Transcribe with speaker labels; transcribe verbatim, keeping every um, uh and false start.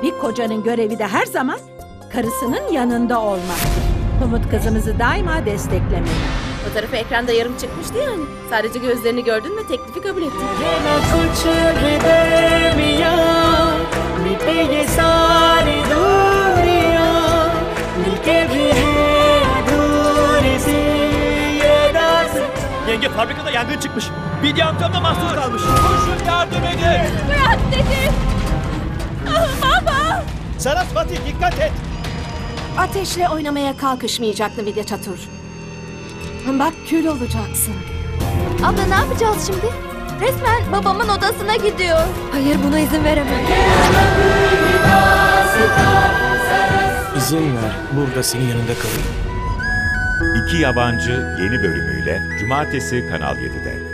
Speaker 1: Bir kocanın görevi de her zaman karısının yanında olmak. Umut kızımızı daima desteklemeli.
Speaker 2: Fotoğrafı ekranda yarım çıkmıştı yani. Sadece gözlerini gördün ve teklifi kabul ettin.
Speaker 3: ना कुछ हृदय मियां मिटे ये सारी दूरियां मिलके भी है अधूरी सी ये दास्तां.
Speaker 4: Yenge fabrikada yangın çıkmış. Bilge amcam da mahsur kalmış. Koşun yardım edin.
Speaker 2: Bırak dedim. Ah, baba.
Speaker 4: Sarasvati dikkat et.
Speaker 5: Ateşle oynamaya kalkışmayacaktı Vidya Çatur. Bak kül olacaksın.
Speaker 6: Abla ne yapacağız şimdi? Resmen babamın odasına gidiyor. Hayır buna izin veremem.
Speaker 7: İzin ver, burada senin yanında kalayım.
Speaker 8: İki Yabancı yeni bölümüyle Cumartesi Kanal yedide.